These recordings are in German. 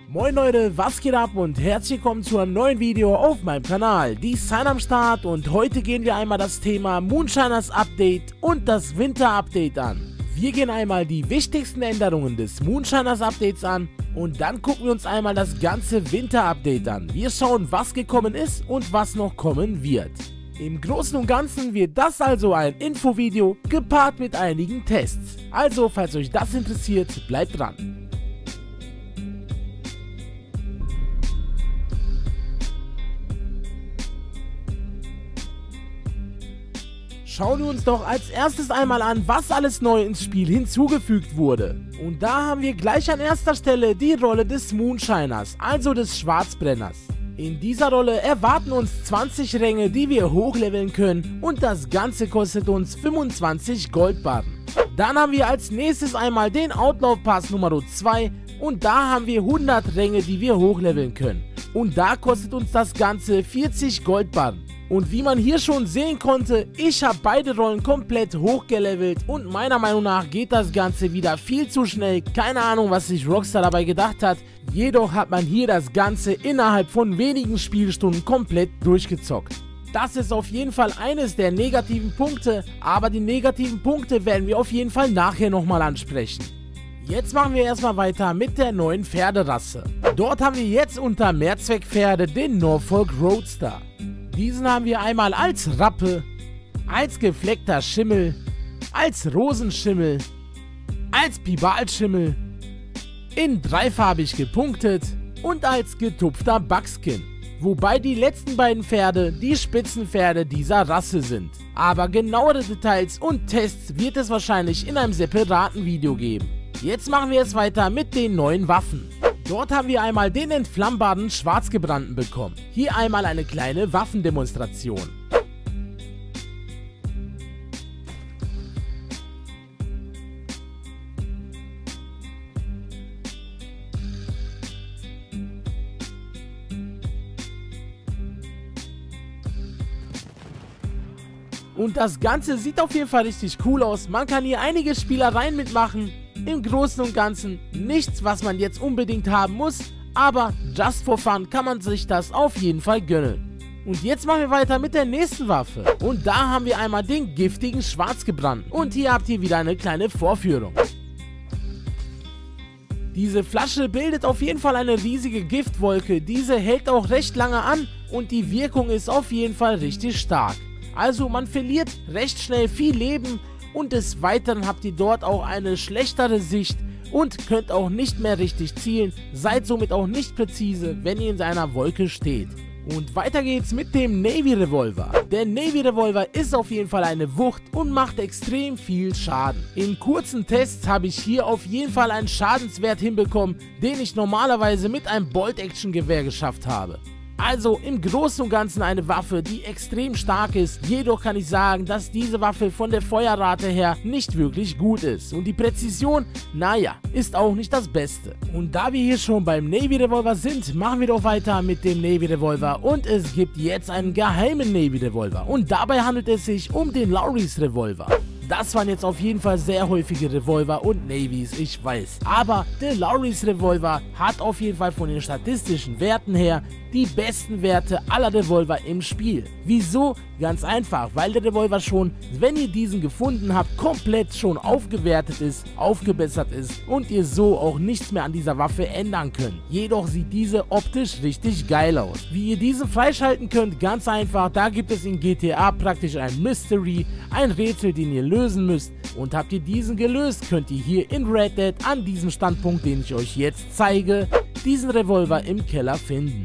Moin Leute, was geht ab und herzlich willkommen zu einem neuen Video auf meinem Kanal. Die Sign am Start und heute gehen wir einmal das Thema Moonshiners Update und das Winter Update an. Wir gehen einmal die wichtigsten Änderungen des Moonshiners Updates an und dann gucken wir uns einmal das ganze Winter Update an. Wir schauen, was gekommen ist und was noch kommen wird. Im Großen und Ganzen wird das also ein Infovideo gepaart mit einigen Tests. Also, falls euch das interessiert, bleibt dran. Schauen wir uns doch als erstes einmal an, was alles neu ins Spiel hinzugefügt wurde. Und da haben wir gleich an erster Stelle die Rolle des Moonshiners, also des Schwarzbrenners. In dieser Rolle erwarten uns 20 Ränge, die wir hochleveln können und das Ganze kostet uns 25 Goldbarren. Dann haben wir als nächstes einmal den Outlaw Pass Nummer 2 und da haben wir 100 Ränge, die wir hochleveln können. Und da kostet uns das Ganze 40 Goldbarren. Und wie man hier schon sehen konnte, ich habe beide Rollen komplett hochgelevelt und meiner Meinung nach geht das Ganze wieder viel zu schnell. Keine Ahnung, was sich Rockstar dabei gedacht hat. Jedoch hat man hier das Ganze innerhalb von wenigen Spielstunden komplett durchgezockt. Das ist auf jeden Fall eines der negativen Punkte, aber die negativen Punkte werden wir auf jeden Fall nachher nochmal ansprechen. Jetzt machen wir erstmal weiter mit der neuen Pferderasse. Dort haben wir jetzt unter Mehrzweckpferde den Norfolk Roadster. Diesen haben wir einmal als Rappe, als gefleckter Schimmel, als Rosenschimmel, als Pibalschimmel, in dreifarbig gepunktet und als getupfter Buckskin. Wobei die letzten beiden Pferde die Spitzenpferde dieser Rasse sind. Aber genauere Details und Tests wird es wahrscheinlich in einem separaten Video geben. Jetzt machen wir es weiter mit den neuen Waffen. Dort haben wir einmal den entflammbaren Schwarzgebrannten bekommen. Hier einmal eine kleine Waffendemonstration. Und das Ganze sieht auf jeden Fall richtig cool aus. Man kann hier einige Spielereien mitmachen. Im Großen und Ganzen nichts, was man jetzt unbedingt haben muss, aber just for fun kann man sich das auf jeden Fall gönnen. Und jetzt machen wir weiter mit der nächsten Waffe. Und da haben wir einmal den giftigen Schwarzgebrannten. Und hier habt ihr wieder eine kleine Vorführung. Diese Flasche bildet auf jeden Fall eine riesige Giftwolke. Diese hält auch recht lange an und die Wirkung ist auf jeden Fall richtig stark. Also man verliert recht schnell viel Leben. Und des Weiteren habt ihr dort auch eine schlechtere Sicht und könnt auch nicht mehr richtig zielen, seid somit auch nicht präzise, wenn ihr in einer Wolke steht. Und weiter geht's mit dem Navy Revolver. Der Navy Revolver ist auf jeden Fall eine Wucht und macht extrem viel Schaden. In kurzen Tests habe ich hier auf jeden Fall einen Schadenswert hinbekommen, den ich normalerweise mit einem Bolt-Action-Gewehr geschafft habe. Also im Großen und Ganzen eine Waffe, die extrem stark ist, jedoch kann ich sagen, dass diese Waffe von der Feuerrate her nicht wirklich gut ist. Und die Präzision, naja, ist auch nicht das Beste. Und da wir hier schon beim Navy Revolver sind, machen wir doch weiter mit dem Navy Revolver. Und es gibt jetzt einen geheimen Navy Revolver. Und dabei handelt es sich um den Lowry's Revolver. Das waren jetzt auf jeden Fall sehr häufige Revolver und Navys, ich weiß. Aber der Lowry's Revolver hat auf jeden Fall von den statistischen Werten her die besten Werte aller Revolver im Spiel. Wieso? Ganz einfach, weil der Revolver schon, wenn ihr diesen gefunden habt, komplett schon aufgewertet ist, aufgebessert ist und ihr so auch nichts mehr an dieser Waffe ändern könnt. Jedoch sieht diese optisch richtig geil aus. Wie ihr diesen freischalten könnt, ganz einfach, da gibt es in GTA praktisch ein Mystery, ein Rätsel, den ihr lösen müsst. Und habt ihr diesen gelöst, könnt ihr hier in Red Dead an diesem Standpunkt, den ich euch jetzt zeige, diesen Revolver im Keller finden.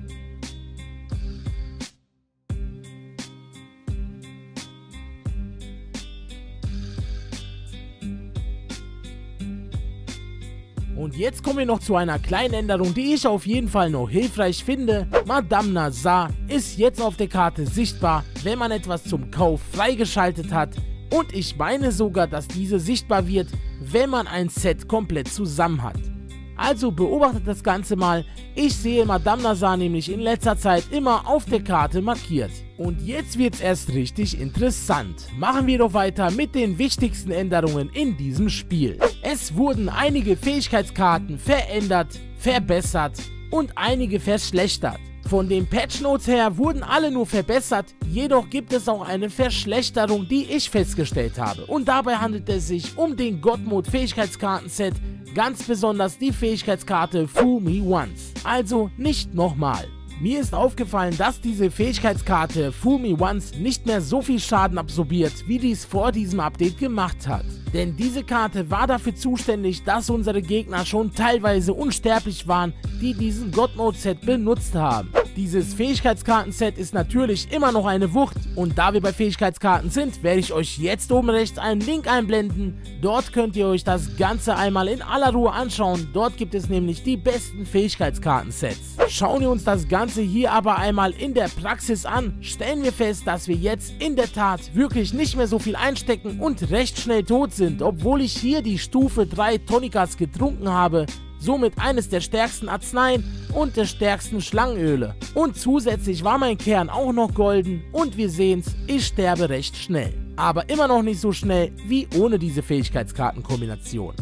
Und jetzt kommen wir noch zu einer kleinen Änderung, die ich auf jeden Fall noch hilfreich finde. Madame Nazar ist jetzt auf der Karte sichtbar, wenn man etwas zum Kauf freigeschaltet hat. Und ich meine sogar, dass diese sichtbar wird, wenn man ein Set komplett zusammen hat. Also beobachtet das Ganze mal. Ich sehe Madame Nazar nämlich in letzter Zeit immer auf der Karte markiert. Und jetzt wird's erst richtig interessant. Machen wir doch weiter mit den wichtigsten Änderungen in diesem Spiel. Es wurden einige Fähigkeitskarten verändert, verbessert und einige verschlechtert. Von den Patch Notes her wurden alle nur verbessert, jedoch gibt es auch eine Verschlechterung, die ich festgestellt habe. Und dabei handelt es sich um den God Mode Fähigkeitskarten-Set, ganz besonders die Fähigkeitskarte Fool Me Once. Also nicht nochmal. Mir ist aufgefallen, dass diese Fähigkeitskarte Fool Me Once nicht mehr so viel Schaden absorbiert, wie dies vor diesem Update gemacht hat. Denn diese Karte war dafür zuständig, dass unsere Gegner schon teilweise unsterblich waren, die diesen God Mode Set benutzt haben. Dieses Fähigkeitskarten-Set ist natürlich immer noch eine Wucht und da wir bei Fähigkeitskarten sind, werde ich euch jetzt oben rechts einen Link einblenden. Dort könnt ihr euch das Ganze einmal in aller Ruhe anschauen. Dort gibt es nämlich die besten Fähigkeitskarten-Sets. Schauen wir uns das Ganze hier aber einmal in der Praxis an, stellen wir fest, dass wir jetzt in der Tat wirklich nicht mehr so viel einstecken und recht schnell tot sind, obwohl ich hier die Stufe 3 Tonikas getrunken habe. Somit eines der stärksten Arzneien und der stärksten Schlangenöle. Und zusätzlich war mein Kern auch noch golden und wir sehen's, ich sterbe recht schnell. Aber immer noch nicht so schnell wie ohne diese Fähigkeitskartenkombination.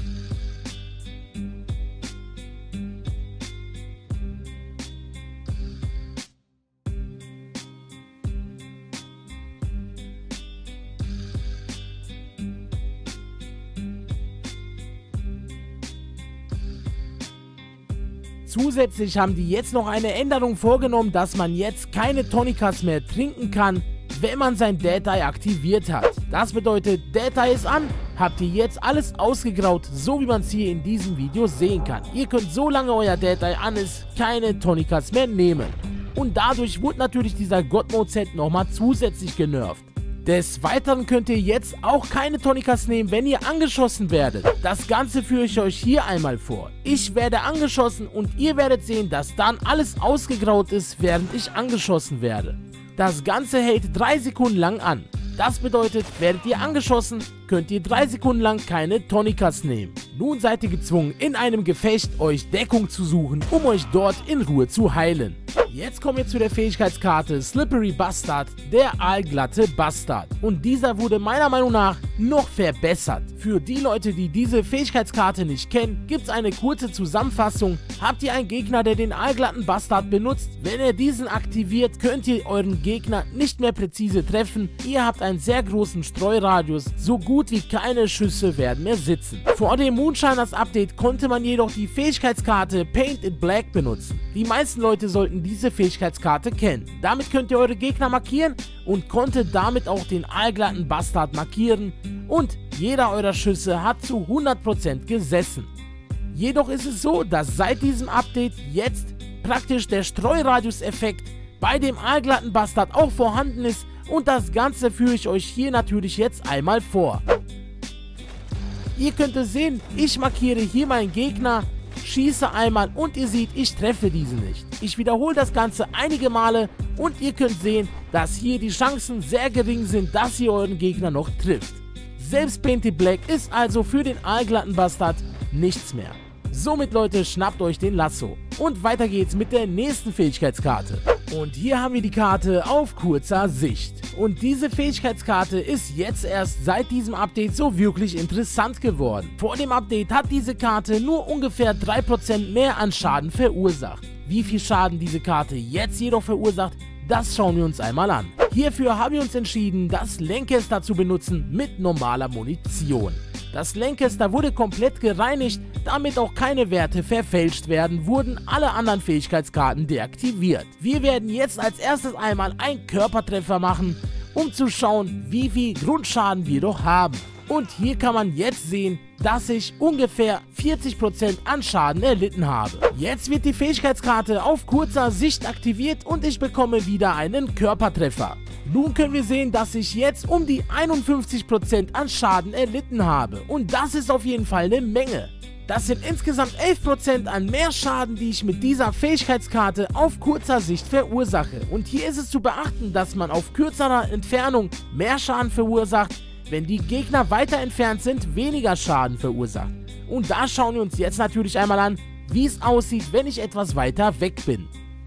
Zusätzlich haben die jetzt noch eine Änderung vorgenommen, dass man jetzt keine Tonikas mehr trinken kann, wenn man sein Dead Eye aktiviert hat. Das bedeutet, Dead Eye ist an, habt ihr jetzt alles ausgegraut, so wie man es hier in diesem Video sehen kann. Ihr könnt, solange euer Dead Eye an ist, keine Tonikas mehr nehmen. Und dadurch wurde natürlich dieser God Mode Set nochmal zusätzlich genervt. Des Weiteren könnt ihr jetzt auch keine Tonikas nehmen, wenn ihr angeschossen werdet. Das Ganze führe ich euch hier einmal vor. Ich werde angeschossen und ihr werdet sehen, dass dann alles ausgegraut ist, während ich angeschossen werde. Das Ganze hält 3 Sekunden lang an. Das bedeutet, werdet ihr angeschossen, könnt ihr 3 Sekunden lang keine Tonikas nehmen. Nun seid ihr gezwungen, in einem Gefecht euch Deckung zu suchen, um euch dort in Ruhe zu heilen. Jetzt kommen wir zu der Fähigkeitskarte Slippery Bastard, der aalglatte Bastard. Und dieser wurde meiner Meinung nach noch verbessert. Für die Leute, die diese Fähigkeitskarte nicht kennen, gibt es eine kurze Zusammenfassung. Habt ihr einen Gegner, der den aalglatten Bastard benutzt? Wenn er diesen aktiviert, könnt ihr euren Gegner nicht mehr präzise treffen. Ihr habt einen sehr großen Streuradius, so gut wie keine Schüsse werden mehr sitzen. Vor dem Moonshiners Update konnte man jedoch die Fähigkeitskarte Paint It Black benutzen. Die meisten Leute sollten diese Fähigkeitskarte kennen. Damit könnt ihr eure Gegner markieren und konntet damit auch den aalglatten Bastard markieren und jeder eurer Schüsse hat zu 100% gesessen. Jedoch ist es so, dass seit diesem Update jetzt praktisch der Streuradius-Effekt bei dem aalglatten Bastard auch vorhanden ist und das Ganze führe ich euch hier natürlich jetzt einmal vor. Ihr könnt es sehen, ich markiere hier meinen Gegner, schieße einmal und ihr seht, ich treffe diesen nicht. Ich wiederhole das Ganze einige Male und ihr könnt sehen, dass hier die Chancen sehr gering sind, dass ihr euren Gegner noch trifft. Selbst Paint It Black ist also für den aalglatten Bastard nichts mehr. Somit, Leute, schnappt euch den Lasso. Und weiter geht's mit der nächsten Fähigkeitskarte. Und hier haben wir die Karte auf kurzer Sicht. Und diese Fähigkeitskarte ist jetzt erst seit diesem Update so wirklich interessant geworden. Vor dem Update hat diese Karte nur ungefähr 3% mehr an Schaden verursacht. Wie viel Schaden diese Karte jetzt jedoch verursacht, das schauen wir uns einmal an. Hierfür haben wir uns entschieden, das Lancaster zu benutzen mit normaler Munition. Das Lancaster wurde komplett gereinigt, damit auch keine Werte verfälscht werden, wurden alle anderen Fähigkeitskarten deaktiviert. Wir werden jetzt als erstes einmal einen Körpertreffer machen, um zu schauen, wie viel Grundschaden wir doch haben. Und hier kann man jetzt sehen, dass ich ungefähr 40% an Schaden erlitten habe. Jetzt wird die Fähigkeitskarte auf kurzer Sicht aktiviert und ich bekomme wieder einen Körpertreffer. Nun können wir sehen, dass ich jetzt um die 51% an Schaden erlitten habe. Und das ist auf jeden Fall eine Menge. Das sind insgesamt 11% an mehr Schaden, die ich mit dieser Fähigkeitskarte auf kurzer Sicht verursache. Und hier ist es zu beachten, dass man auf kürzerer Entfernung mehr Schaden verursacht, wenn die Gegner weiter entfernt sind, weniger Schaden verursacht. Und da schauen wir uns jetzt natürlich einmal an, wie es aussieht, wenn ich etwas weiter weg bin.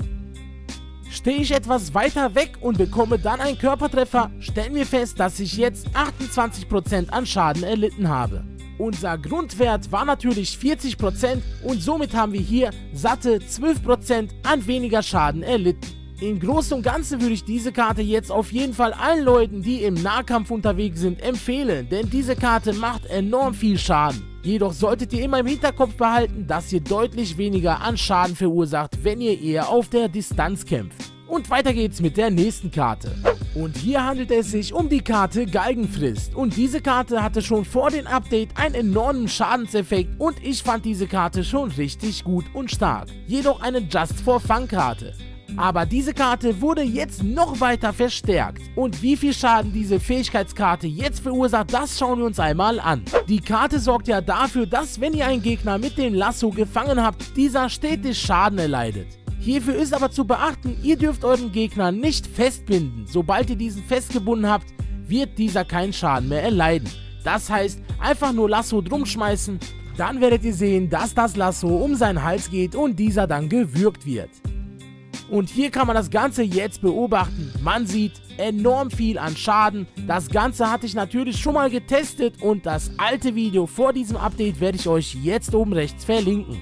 Stehe ich etwas weiter weg und bekomme dann einen Körpertreffer, stellen wir fest, dass ich jetzt 28% an Schaden erlitten habe. Unser Grundwert war natürlich 40% und somit haben wir hier satte 12% an weniger Schaden erlitten. Im Großen und Ganzen würde ich diese Karte jetzt auf jeden Fall allen Leuten, die im Nahkampf unterwegs sind, empfehlen, denn diese Karte macht enorm viel Schaden. Jedoch solltet ihr immer im Hinterkopf behalten, dass ihr deutlich weniger an Schaden verursacht, wenn ihr eher auf der Distanz kämpft. Und weiter geht's mit der nächsten Karte. Und hier handelt es sich um die Karte Galgenfrist. Und diese Karte hatte schon vor dem Update einen enormen Schadenseffekt und ich fand diese Karte schon richtig gut und stark. Jedoch eine Just for Fun Karte. Aber diese Karte wurde jetzt noch weiter verstärkt. Und wie viel Schaden diese Fähigkeitskarte jetzt verursacht, das schauen wir uns einmal an. Die Karte sorgt ja dafür, dass wenn ihr einen Gegner mit dem Lasso gefangen habt, dieser stetig Schaden erleidet. Hierfür ist aber zu beachten, ihr dürft euren Gegner nicht festbinden. Sobald ihr diesen festgebunden habt, wird dieser keinen Schaden mehr erleiden. Das heißt, einfach nur Lasso drum schmeißen, dann werdet ihr sehen, dass das Lasso um seinen Hals geht und dieser dann gewürgt wird. Und hier kann man das Ganze jetzt beobachten. Man sieht enorm viel an Schaden. Das Ganze hatte ich natürlich schon mal getestet und das alte Video vor diesem Update werde ich euch jetzt oben rechts verlinken.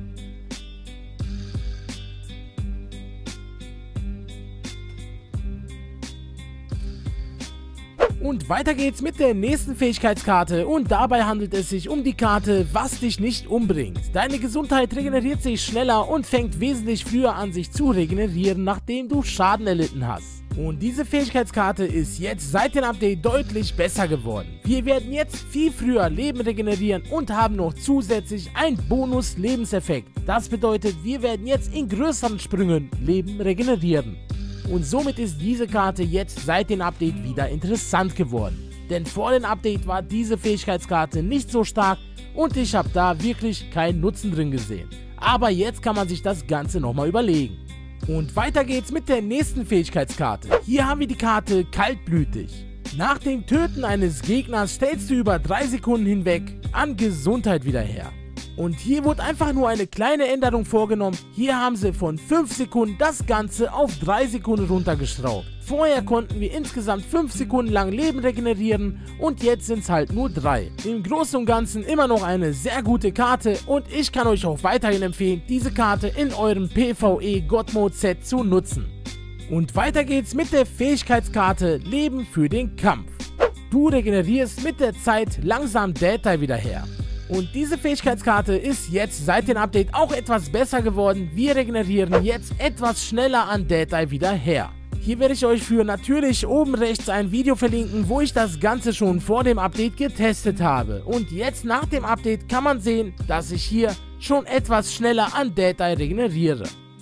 Und weiter geht's mit der nächsten Fähigkeitskarte und dabei handelt es sich um die Karte, was dich nicht umbringt. Deine Gesundheit regeneriert sich schneller und fängt wesentlich früher an sich zu regenerieren, nachdem du Schaden erlitten hast. Und diese Fähigkeitskarte ist jetzt seit dem Update deutlich besser geworden. Wir werden jetzt viel früher Leben regenerieren und haben noch zusätzlich einen Bonus-Lebenseffekt. Das bedeutet, wir werden jetzt in größeren Sprüngen Leben regenerieren. Und somit ist diese Karte jetzt seit dem Update wieder interessant geworden. Denn vor dem Update war diese Fähigkeitskarte nicht so stark und ich habe da wirklich keinen Nutzen drin gesehen. Aber jetzt kann man sich das Ganze nochmal überlegen. Und weiter geht's mit der nächsten Fähigkeitskarte. Hier haben wir die Karte Kaltblütig. Nach dem Töten eines Gegners stellst du über 3 Sekunden hinweg an Gesundheit wieder her. Und hier wurde einfach nur eine kleine Änderung vorgenommen. Hier haben sie von 5 Sekunden das Ganze auf 3 Sekunden runtergeschraubt. Vorher konnten wir insgesamt 5 Sekunden lang Leben regenerieren und jetzt sind es halt nur 3. Im Großen und Ganzen immer noch eine sehr gute Karte und ich kann euch auch weiterhin empfehlen, diese Karte in eurem PvE God Mode Set zu nutzen. Und weiter geht's mit der Fähigkeitskarte Leben für den Kampf. Du regenerierst mit der Zeit langsam Dead Die wieder her. Und diese Fähigkeitskarte ist jetzt seit dem Update auch etwas besser geworden. Wir regenerieren jetzt etwas schneller an Dead Die wieder her. Hier werde ich euch für natürlich oben rechts ein Video verlinken, wo ich das Ganze schon vor dem Update getestet habe. Und jetzt nach dem Update kann man sehen, dass ich hier schon etwas schneller an Dead Die regeneriere.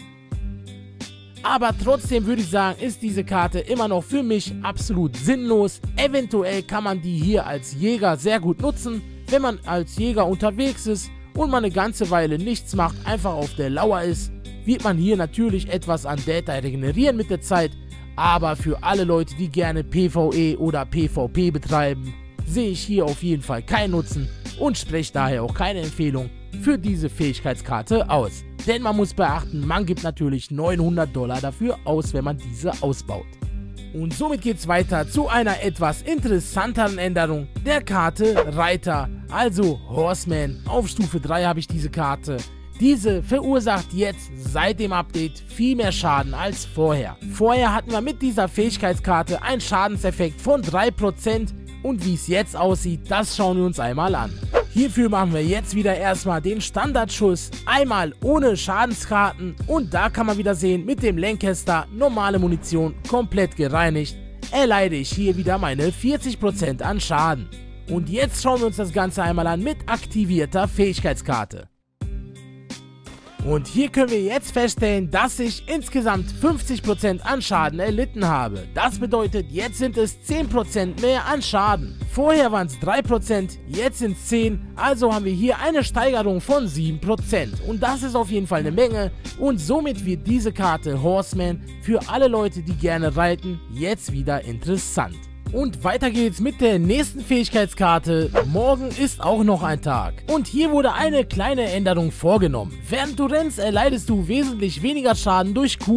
Aber trotzdem würde ich sagen, ist diese Karte immer noch für mich absolut sinnlos. Eventuell kann man die hier als Jäger sehr gut nutzen. Wenn man als Jäger unterwegs ist und man eine ganze Weile nichts macht, einfach auf der Lauer ist, wird man hier natürlich etwas an Dead Die regenerieren mit der Zeit. Aber für alle Leute, die gerne PvE oder PvP betreiben, sehe ich hier auf jeden Fall keinen Nutzen und spreche daher auch keine Empfehlung für diese Fähigkeitskarte aus. Denn man muss beachten, man gibt natürlich $900 dafür aus, wenn man diese ausbaut. Und somit geht es weiter zu einer etwas interessanteren Änderung der Karte Reiter, also Horseman. Auf Stufe 3 habe ich diese Karte. Diese verursacht jetzt seit dem Update viel mehr Schaden als vorher. Vorher hatten wir mit dieser Fähigkeitskarte einen Schadenseffekt von 3% und wie es jetzt aussieht, das schauen wir uns einmal an. Hierfür machen wir jetzt wieder erstmal den Standardschuss, einmal ohne Schadenskarten und da kann man wieder sehen, mit dem Lancaster normale Munition komplett gereinigt, erleide ich hier wieder meine 40% an Schaden. Und jetzt schauen wir uns das Ganze einmal an mit aktivierter Fähigkeitskarte. Und hier können wir jetzt feststellen, dass ich insgesamt 50% an Schaden erlitten habe. Das bedeutet, jetzt sind es 10% mehr an Schaden. Vorher waren es 3%, jetzt sind es 10%, also haben wir hier eine Steigerung von 7%. Und das ist auf jeden Fall eine Menge und somit wird diese Karte Horseman für alle Leute, die gerne reiten, jetzt wieder interessant. Und weiter geht's mit der nächsten Fähigkeitskarte. Morgen ist auch noch ein Tag. Und hier wurde eine kleine Änderung vorgenommen. Während du rennst, erleidest du wesentlich weniger Schaden durch Kugeln.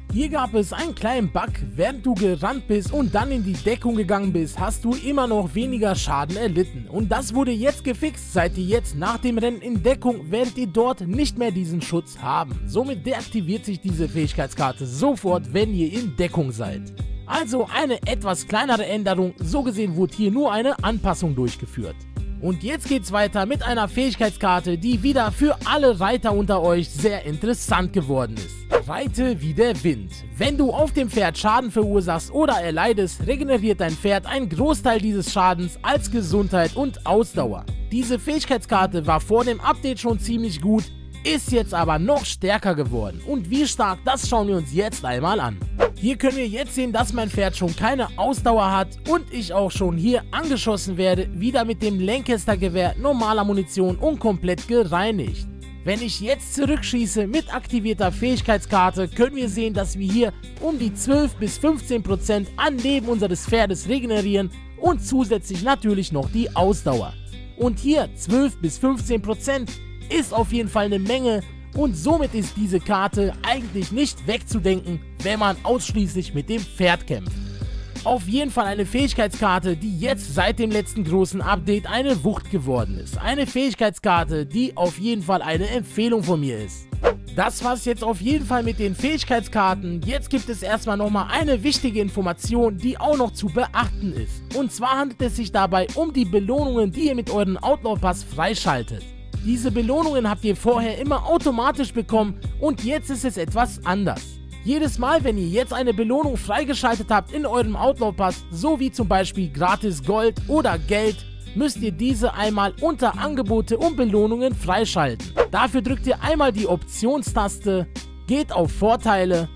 Hier gab es einen kleinen Bug: während du gerannt bist und dann in die Deckung gegangen bist, hast du immer noch weniger Schaden erlitten. Und das wurde jetzt gefixt. Seid ihr jetzt nach dem Rennen in Deckung, werdet ihr dort nicht mehr diesen Schutz haben. Somit deaktiviert sich diese Fähigkeitskarte sofort, wenn ihr in Deckung seid. Also eine etwas kleinere Änderung, so gesehen wurde hier nur eine Anpassung durchgeführt. Und jetzt geht's weiter mit einer Fähigkeitskarte, die wieder für alle Reiter unter euch sehr interessant geworden ist. Reite wie der Wind. Wenn du auf dem Pferd Schaden verursachst oder erleidest, regeneriert dein Pferd einen Großteil dieses Schadens als Gesundheit und Ausdauer. Diese Fähigkeitskarte war vor dem Update schon ziemlich gut, ist jetzt aber noch stärker geworden. Und wie stark, das schauen wir uns jetzt einmal an. Hier können wir jetzt sehen, dass mein Pferd schon keine Ausdauer hat und ich auch schon hier angeschossen werde, wieder mit dem Lancaster-Gewehr, normaler Munition und komplett gereinigt. Wenn ich jetzt zurückschieße mit aktivierter Fähigkeitskarte, können wir sehen, dass wir hier um die 12 bis 15% an Leben unseres Pferdes regenerieren und zusätzlich natürlich noch die Ausdauer. Und hier 12 bis 15% ist auf jeden Fall eine Menge. Und somit ist diese Karte eigentlich nicht wegzudenken, wenn man ausschließlich mit dem Pferd kämpft. Auf jeden Fall eine Fähigkeitskarte, die jetzt seit dem letzten großen Update eine Wucht geworden ist. Eine Fähigkeitskarte, die auf jeden Fall eine Empfehlung von mir ist. Das war's jetzt auf jeden Fall mit den Fähigkeitskarten. Jetzt gibt es erstmal nochmal eine wichtige Information, die auch noch zu beachten ist. Und zwar handelt es sich dabei um die Belohnungen, die ihr mit euren Outlaw Pass freischaltet. Diese Belohnungen habt ihr vorher immer automatisch bekommen und jetzt ist es etwas anders. Jedes Mal, wenn ihr jetzt eine Belohnung freigeschaltet habt in eurem Outlaw Pass, so wie zum Beispiel gratis Gold oder Geld, müsst ihr diese einmal unter Angebote und Belohnungen freischalten. Dafür drückt ihr einmal die Optionstaste, geht auf Vorteile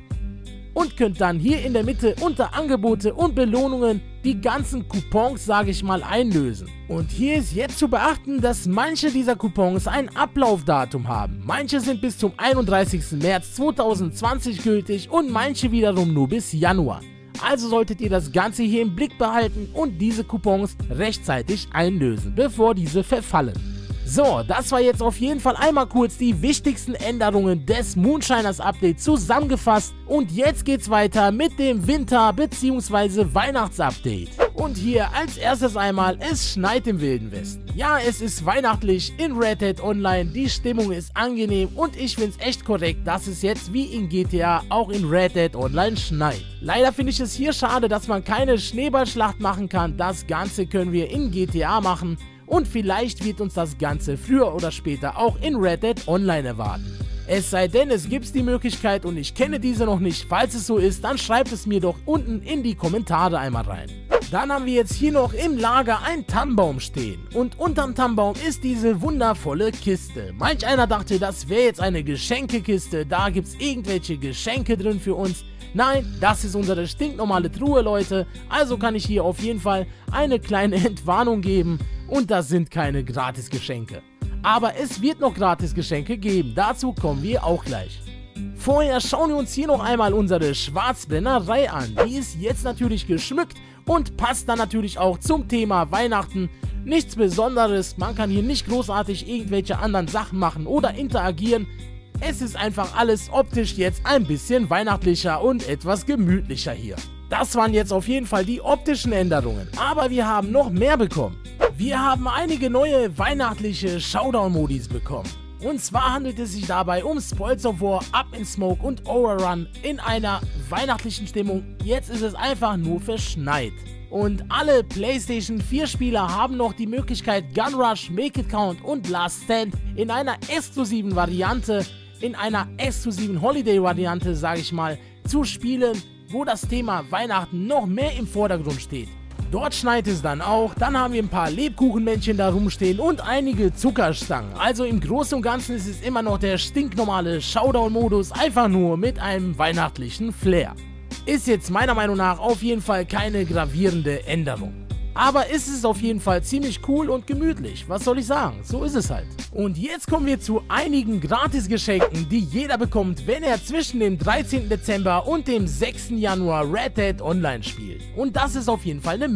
und könnt dann hier in der Mitte unter Angebote und Belohnungen die ganzen Coupons, sage ich mal, einlösen. Und hier ist jetzt zu beachten, dass manche dieser Coupons ein Ablaufdatum haben. Manche sind bis zum 31. März 2020 gültig und manche wiederum nur bis Januar. Also solltet ihr das Ganze hier im Blick behalten und diese Coupons rechtzeitig einlösen, bevor diese verfallen. So, das war jetzt auf jeden Fall einmal kurz die wichtigsten Änderungen des Moonshiners Update zusammengefasst und jetzt geht's weiter mit dem Winter- bzw. Weihnachtsupdate. Und hier als erstes einmal, es schneit im Wilden Westen. Ja, es ist weihnachtlich in Red Dead Online, die Stimmung ist angenehm und ich finde es echt korrekt, dass es jetzt wie in GTA auch in Red Dead Online schneit. Leider finde ich es hier schade, dass man keine Schneeballschlacht machen kann, das Ganze können wir in GTA machen. Und vielleicht wird uns das Ganze früher oder später auch in Red Dead Online erwarten. Es sei denn, es gibt die Möglichkeit und ich kenne diese noch nicht. Falls es so ist, dann schreibt es mir doch unten in die Kommentare einmal rein. Dann haben wir jetzt hier noch im Lager einen Tannenbaum stehen. Und unterm Tannenbaum ist diese wundervolle Kiste. Manch einer dachte, das wäre jetzt eine Geschenkekiste, da gibt es irgendwelche Geschenke drin für uns. Nein, das ist unsere stinknormale Truhe, Leute. Also kann ich hier auf jeden Fall eine kleine Entwarnung geben. Und das sind keine Gratisgeschenke. Aber es wird noch Gratisgeschenke geben, dazu kommen wir auch gleich. Vorher schauen wir uns hier noch einmal unsere Schwarzbrennerei an. Die ist jetzt natürlich geschmückt und passt dann natürlich auch zum Thema Weihnachten. Nichts Besonderes, man kann hier nicht großartig irgendwelche anderen Sachen machen oder interagieren. Es ist einfach alles optisch jetzt ein bisschen weihnachtlicher und etwas gemütlicher hier. Das waren jetzt auf jeden Fall die optischen Änderungen, aber wir haben noch mehr bekommen. Wir haben einige neue weihnachtliche Showdown-Modis bekommen. Und zwar handelt es sich dabei um Spoils of War, Up in Smoke und Overrun in einer weihnachtlichen Stimmung. Jetzt ist es einfach nur verschneit. Und alle PlayStation 4 Spieler haben noch die Möglichkeit, Gun Rush, Make It Count und Last Stand in einer exklusiven Variante, in einer exklusiven Holiday-Variante, sage ich mal, zu spielen, wo das Thema Weihnachten noch mehr im Vordergrund steht. Dort schneit es dann auch, dann haben wir ein paar Lebkuchenmännchen da rumstehen und einige Zuckerstangen. Also im Großen und Ganzen ist es immer noch der stinknormale Showdown-Modus, einfach nur mit einem weihnachtlichen Flair. Ist jetzt meiner Meinung nach auf jeden Fall keine gravierende Änderung. Aber es ist auf jeden Fall ziemlich cool und gemütlich, was soll ich sagen, so ist es halt. Und jetzt kommen wir zu einigen Gratisgeschenken, die jeder bekommt, wenn er zwischen dem 13. Dezember und dem 6. Januar Red Dead Online spielt. Und das ist auf jeden Fall eine Menge.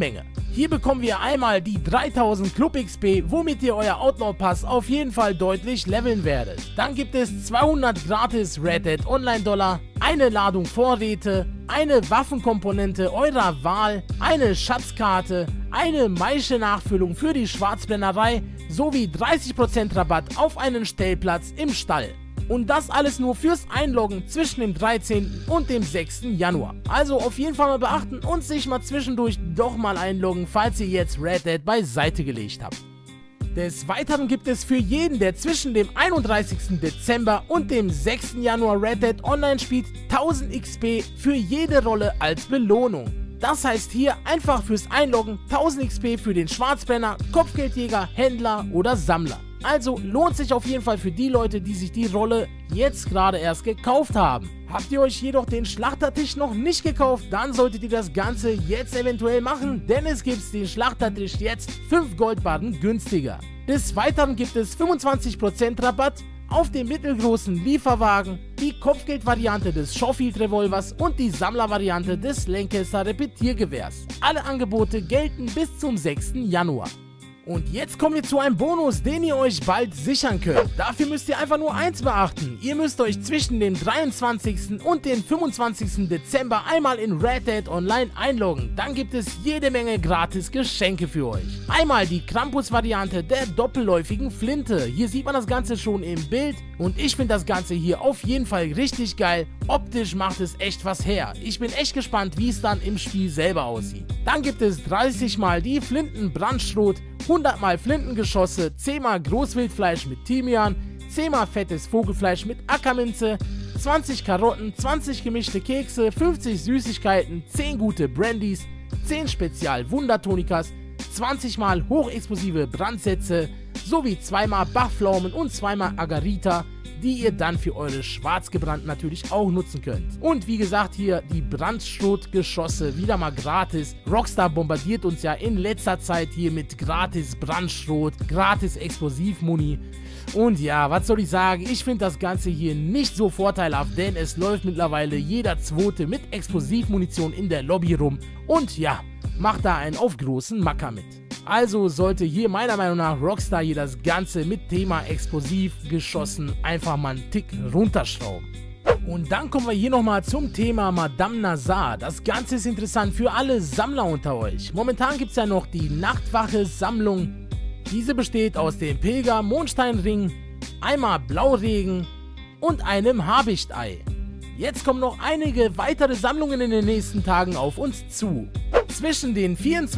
Hier bekommen wir einmal die 3000 Club XP, womit ihr euer Outlaw Pass auf jeden Fall deutlich leveln werdet. Dann gibt es 200 gratis Red Dead Online Dollar, eine Ladung Vorräte, eine Waffenkomponente eurer Wahl, eine Schatzkarte, eine Maische-Nachfüllung für die Schwarzbrennerei sowie 30% Rabatt auf einen Stellplatz im Stall. Und das alles nur fürs Einloggen zwischen dem 13. und dem 6. Januar. Also auf jeden Fall mal beachten und sich mal zwischendurch doch mal einloggen, falls ihr jetzt Red Dead beiseite gelegt habt. Des Weiteren gibt es für jeden, der zwischen dem 31. Dezember und dem 6. Januar Red Dead Online spielt, 1000 XP für jede Rolle als Belohnung. Das heißt hier einfach fürs Einloggen 1000 XP für den Schwarzbrenner, Kopfgeldjäger, Händler oder Sammler. Also lohnt sich auf jeden Fall für die Leute, die sich die Rolle jetzt gerade erst gekauft haben. Habt ihr euch jedoch den Schlachtertisch noch nicht gekauft, dann solltet ihr das Ganze jetzt eventuell machen, denn es gibt den Schlachtertisch jetzt 5 Goldbarren günstiger. Des Weiteren gibt es 25% Rabatt auf den mittelgroßen Lieferwagen, die Kopfgeldvariante des Schofield Revolvers und die Sammlervariante des Lancaster Repetiergewehrs. Alle Angebote gelten bis zum 6. Januar. Und jetzt kommen wir zu einem Bonus, den ihr euch bald sichern könnt. Dafür müsst ihr einfach nur eins beachten. Ihr müsst euch zwischen dem 23. und dem 25. Dezember einmal in Red Dead Online einloggen. Dann gibt es jede Menge gratis Geschenke für euch. Einmal die Krampus-Variante der doppelläufigen Flinte. Hier sieht man das Ganze schon im Bild und ich finde das Ganze hier auf jeden Fall richtig geil. Optisch macht es echt was her. Ich bin echt gespannt, wie es dann im Spiel selber aussieht. Dann gibt es 30 mal die Flintenbrandschrot, 100 mal Flintengeschosse, 10 mal Großwildfleisch mit Thymian, 10 mal fettes Vogelfleisch mit Ackerminze, 20 Karotten, 20 gemischte Kekse, 50 Süßigkeiten, 10 gute Brandys, 10 Spezial-Wundertonikas, 20 mal hochexplosive Brandsätze, sowie 2 mal Bachpflaumen und 2 mal Agarita, die ihr dann für eure Schwarzgebrannten natürlich auch nutzen könnt. Und wie gesagt, hier die Brandschrotgeschosse wieder mal gratis. Rockstar bombardiert uns ja in letzter Zeit hier mit gratis Brandschrot, gratis Explosivmuni. Und ja, was soll ich sagen, ich finde das Ganze hier nicht so vorteilhaft, denn es läuft mittlerweile jeder Zweite mit Explosivmunition in der Lobby rum. Und ja, macht da einen auf großen Macker mit. Also sollte hier meiner Meinung nach Rockstar hier das Ganze mit Thema Explosivgeschossen einfach mal einen Tick runterschrauben. Und dann kommen wir hier nochmal zum Thema Madame Nazar. Das Ganze ist interessant für alle Sammler unter euch. Momentan gibt es ja noch die Nachtwache-Sammlung. Diese besteht aus dem Pilger-Mondsteinring, einmal Blauregen und einem Habichtei. Jetzt kommen noch einige weitere Sammlungen in den nächsten Tagen auf uns zu. Zwischen den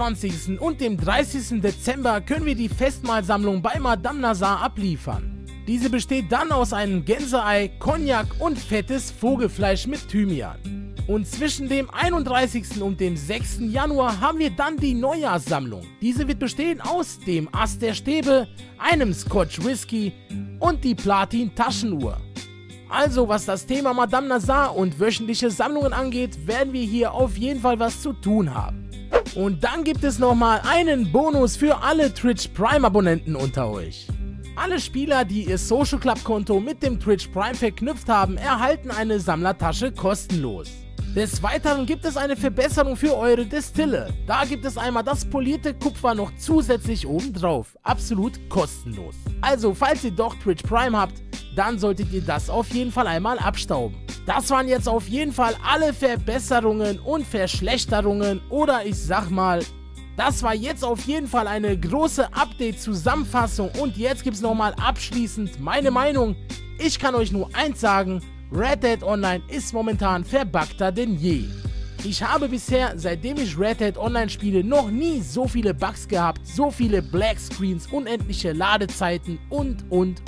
24. und dem 30. Dezember können wir die Festmahlsammlung bei Madame Nazar abliefern. Diese besteht dann aus einem Gänseei, Cognac und fettes Vogelfleisch mit Thymian. Und zwischen dem 31. und dem 6. Januar haben wir dann die Neujahrssammlung. Diese wird bestehen aus dem Ast der Stäbe, einem Scotch Whisky und die Platin Taschenuhr. Also was das Thema Madame Nazar und wöchentliche Sammlungen angeht, werden wir hier auf jeden Fall was zu tun haben. Und dann gibt es nochmal einen Bonus für alle Twitch Prime Abonnenten unter euch. Alle Spieler, die ihr Social Club Konto mit dem Twitch Prime verknüpft haben, erhalten eine Sammlertasche kostenlos. Des Weiteren gibt es eine Verbesserung für eure Destille. Da gibt es einmal das polierte Kupfer noch zusätzlich obendrauf. Absolut kostenlos. Also falls ihr doch Twitch Prime habt, dann solltet ihr das auf jeden Fall einmal abstauben. Das waren jetzt auf jeden Fall alle Verbesserungen und Verschlechterungen oder ich sag mal, das war jetzt auf jeden Fall eine große Update-Zusammenfassung und jetzt gibt es nochmal abschließend meine Meinung. Ich kann euch nur eins sagen, Red Dead Online ist momentan verbuggter denn je. Ich habe bisher, seitdem ich Red Dead Online spiele, noch nie so viele Bugs gehabt, so viele Black Screens, unendliche Ladezeiten und.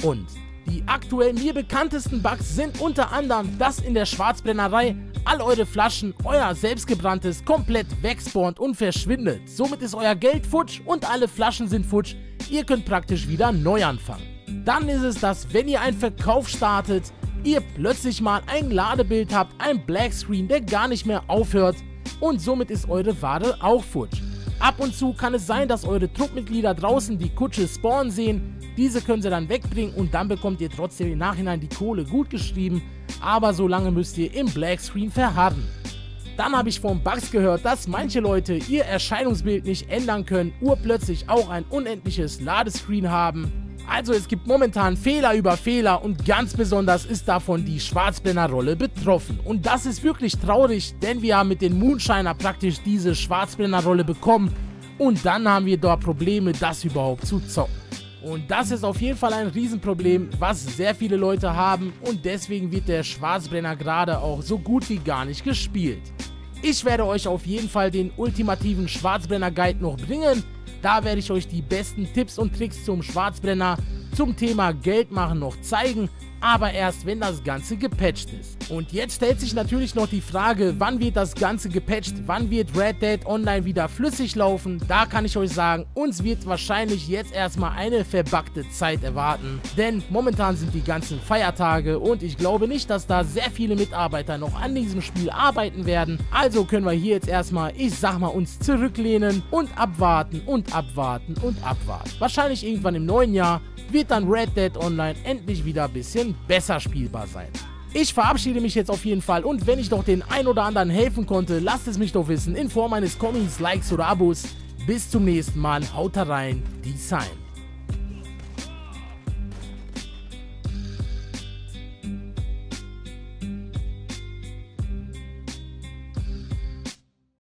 Die aktuell mir bekanntesten Bugs sind unter anderem, dass in der Schwarzbrennerei all eure Flaschen, euer selbstgebranntes, komplett wegspawnt und verschwindet. Somit ist euer Geld futsch und alle Flaschen sind futsch. Ihr könnt praktisch wieder neu anfangen. Dann ist es, dass wenn ihr einen Verkauf startet, ihr plötzlich mal ein Ladebild habt, ein Black Screen, der gar nicht mehr aufhört und somit ist eure Ware auch futsch. Ab und zu kann es sein, dass eure Truppmitglieder draußen die Kutsche spawnen sehen, diese können sie dann wegbringen und dann bekommt ihr trotzdem im Nachhinein die Kohle gut geschrieben, aber so lange müsst ihr im Black Screen verharren. Dann habe ich von Bugs gehört, dass manche Leute ihr Erscheinungsbild nicht ändern können, urplötzlich auch ein unendliches Ladescreen haben. Also es gibt momentan Fehler über Fehler und ganz besonders ist davon die Schwarzblender-Rolle betroffen. Und das ist wirklich traurig, denn wir haben mit den Moonshiner praktisch diese Schwarzblender-Rolle bekommen und dann haben wir dort Probleme, das überhaupt zu zocken. Und das ist auf jeden Fall ein Riesenproblem, was sehr viele Leute haben und deswegen wird der Schwarzbrenner gerade auch so gut wie gar nicht gespielt. Ich werde euch auf jeden Fall den ultimativen Schwarzbrenner Guide noch bringen. Da werde ich euch die besten Tipps und Tricks zum Schwarzbrenner, zum Thema Geld machen noch zeigen, aber erst wenn das Ganze gepatcht ist. Und jetzt stellt sich natürlich noch die Frage, wann wird das Ganze gepatcht, wann wird Red Dead Online wieder flüssig laufen? Da kann ich euch sagen, uns wird wahrscheinlich jetzt erstmal eine verbuggte Zeit erwarten, denn momentan sind die ganzen Feiertage und ich glaube nicht, dass da sehr viele Mitarbeiter noch an diesem Spiel arbeiten werden. Also können wir hier jetzt erstmal, ich sag mal, uns zurücklehnen und abwarten und abwarten und abwarten. Wahrscheinlich irgendwann im neuen Jahr wird dann Red Dead Online endlich wieder ein bisschen besser spielbar sein. Ich verabschiede mich jetzt auf jeden Fall und wenn ich doch den ein oder anderen helfen konnte, lasst es mich doch wissen in Form eines Comments, Likes oder Abos. Bis zum nächsten Mal, haut rein, Design.